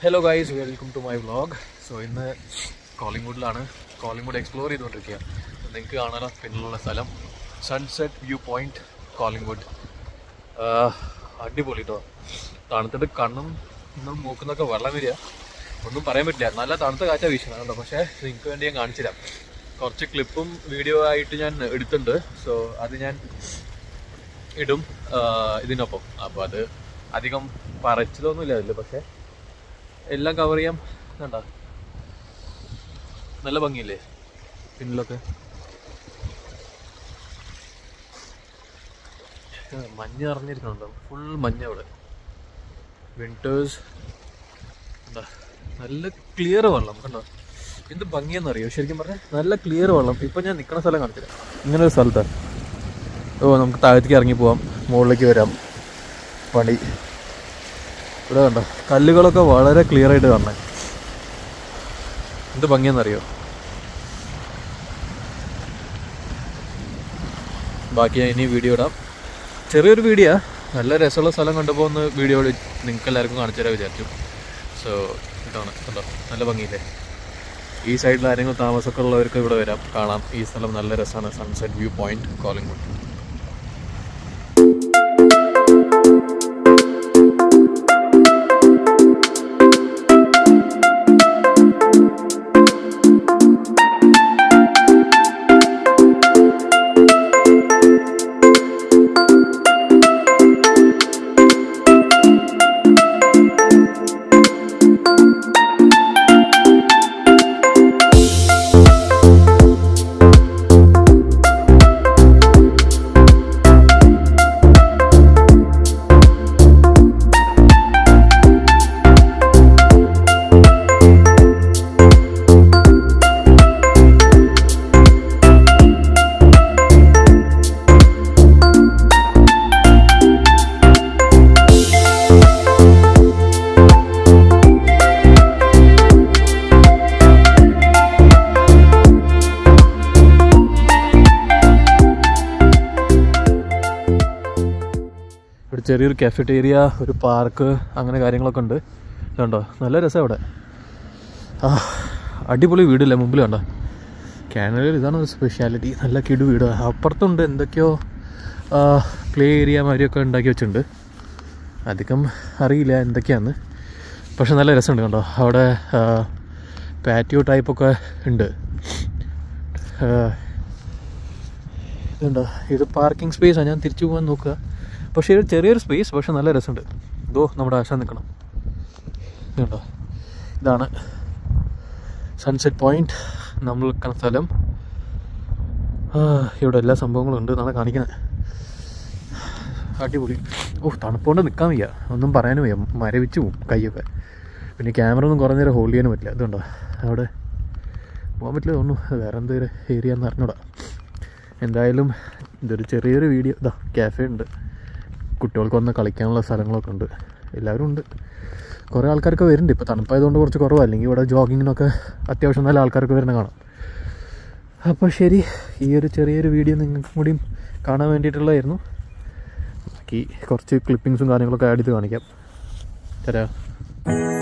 Hello guys, welcome to my vlog. So ഇന്ന് കോളിംഗ്വുഡിലാണ്. Collingwood explore ചെയ്തുകൊണ്ടിരിക്കുക. നിങ്ങൾക്ക് കാണാനോ പിന്നിലുള്ള സ്ഥലം സൺസെറ്റ് വ്യൂ പോയിൻറ്റ് കോളിംഗ്വുഡ്. അടിപൊളി കേട്ടോ. തണുത്തിട്ട് കണ്ണും ഇന്നും മൂക്കുന്നൊക്കെ വെള്ളം വരിക, ഒന്നും പറയാൻ പറ്റില്ല. നല്ല തണുത്ത കാറ്റാ വീശണം കേട്ടോ. പക്ഷേ നിങ്ങൾക്ക് വേണ്ടി ഞാൻ കാണിച്ചു തരാം. കുറച്ച് ക്ലിപ്പും വീഡിയോ ആയിട്ട് ഞാൻ എടുത്തിട്ടുണ്ട്. സോ അത് ഞാൻ ഇടും ഇതിനൊപ്പം. അപ്പോൾ അത് അധികം പറച്ചിലൊന്നുമില്ല അതിൽ, പക്ഷേ എല്ലാം കവർ ചെയ്യാം. കണ്ടോ, നല്ല ഭംഗിയില്ലേ പിന്നിലൊക്കെ. മഞ്ഞ് നിറഞ്ഞിരിക്കണുണ്ടോ, ഫുൾ മഞ്ഞ അവിടെ. വിൻറ്റേഴ്സ് എന്താ, നല്ല ക്ലിയർ വെള്ളം കണ്ടോ. എന്ത് ഭംഗിയെന്നറിയോ ശരിക്കും പറഞ്ഞാൽ, നല്ല ക്ലിയർ വെള്ളം. ഇപ്പം ഞാൻ നിൽക്കുന്ന സ്ഥലം കാണിച്ചില്ല, ഇങ്ങനെ ഒരു സ്ഥലത്താണ്. നമുക്ക് താഴത്തേക്ക് ഇറങ്ങി പോവാം, മുകളിലേക്ക് വരാം. പണി ഇവിടെ കണ്ടോ, കല്ലുകളൊക്കെ വളരെ ക്ലിയർ ആയിട്ട് കാണണേ. എന്ത് ഭംഗിയെന്നറിയോ. ബാക്കി ഞാൻ ഇനി വീഡിയോ ഇടാം. ചെറിയൊരു വീഡിയോ, നല്ല രസമുള്ള സ്ഥലം കണ്ടപ്പോൾ ഒന്ന് വീഡിയോ നിങ്ങൾക്ക് എല്ലാവർക്കും കാണിച്ചു തരാൻ വിചാരിച്ചു. സോ ഇതാണ് കണ്ടോ, നല്ല ഭംഗിയില്ലേ. ഈ സൈഡിൽ ആരെങ്കിലും താമസമൊക്കെ ഉള്ളവർക്ക് ഇവിടെ വരാം, കാണാം. ഈ സ്ഥലം നല്ല രസമാണ്. Sunset view point Collingwood. ഒരു ചെറിയൊരു കാഫറ്റേരിയ, ഒരു പാർക്ക്, അങ്ങനെ കാര്യങ്ങളൊക്കെ ഉണ്ട്. കണ്ടോ, നല്ല രസമാണ് ഇവിടെ. അടിപൊളി വീടില്ലേ മുമ്പിൽ കണ്ടോ. കാനഡയിൽ ഇതാണ് ഒരു സ്പെഷ്യാലിറ്റി, നല്ല കിടു വീട്. അപ്പുറത്തുണ്ട് എന്തൊക്കെയോ പ്ലേ ഏരിയ മാതിരിയൊക്കെ ഉണ്ടാക്കി വെച്ചിട്ടുണ്ട്. അധികം അറിയില്ല എന്തൊക്കെയാന്ന്, പക്ഷെ നല്ല രസമുണ്ട്. കണ്ടോ, അവിടെ പാറ്റിയോ ടൈപ്പൊക്കെ ഉണ്ട്. ഇതുണ്ടോ, ഇത് പാർക്കിംഗ് സ്പേസാണ്. ഞാൻ തിരിച്ചു പോകാൻ നോക്കുക. പക്ഷേ ഒരു ചെറിയൊരു സ്പേസ്, പക്ഷെ നല്ല രസമുണ്ട്. ഇതോ നമ്മുടെ ആശാൻ നിൽക്കണം. ഇതുണ്ടോ, ഇതാണ് സൺസെറ്റ് പോയിൻറ്റ്, നമ്മൾ നിൽക്കുന്ന സ്ഥലം. ഇവിടെ എല്ലാ സംഭവങ്ങളും ഉണ്ട് എന്നാണ് കാണിക്കുന്നത്. അടിപൊളി. തണുപ്പുകൊണ്ട് നിൽക്കാൻ വയ്യ, ഒന്നും പറയാനും വയ്യ, മരവിച്ച് പോവും കൈയൊക്കെ. പിന്നെ ക്യാമറ ഒന്നും കുറേ നേരം ഹോൾഡ് ചെയ്യാനും പറ്റില്ല. ഇതുണ്ടോ, അവിടെ പോകാൻ പറ്റില്ല തോന്നുന്നു. വേറെ എന്തൊരു ഏരിയ എന്ന് അറിഞ്ഞൂടാ. എന്തായാലും ഇതൊരു ചെറിയൊരു വീഡിയോ. ഇതാ കാഫേ ഉണ്ട്, കുട്ടികൾക്ക് വന്ന് കളിക്കാനുള്ള സ്ഥലങ്ങളൊക്കെ ഉണ്ട്. എല്ലാവരും ഉണ്ട്. കുറേ ആൾക്കാരൊക്കെ വരുന്നുണ്ട്. ഇപ്പോൾ തണുപ്പായതുകൊണ്ട് കുറച്ച് കുറവാണ്, അല്ലെങ്കിൽ ഇവിടെ ജോഗിങ്ങിനൊക്കെ അത്യാവശ്യം നല്ല ആൾക്കാരൊക്കെ വരുന്ന കാണാം. അപ്പോൾ ശരി, ഈ ഒരു ചെറിയൊരു വീഡിയോ നിങ്ങൾക്കും കൂടിയും കാണാൻ വേണ്ടിയിട്ടുള്ളതായിരുന്നു. ബാക്കി കുറച്ച് ക്ലിപ്പിങ്സും കാര്യങ്ങളൊക്കെ ആഡ് ചെയ്ത് കാണിക്കാം. തരാം.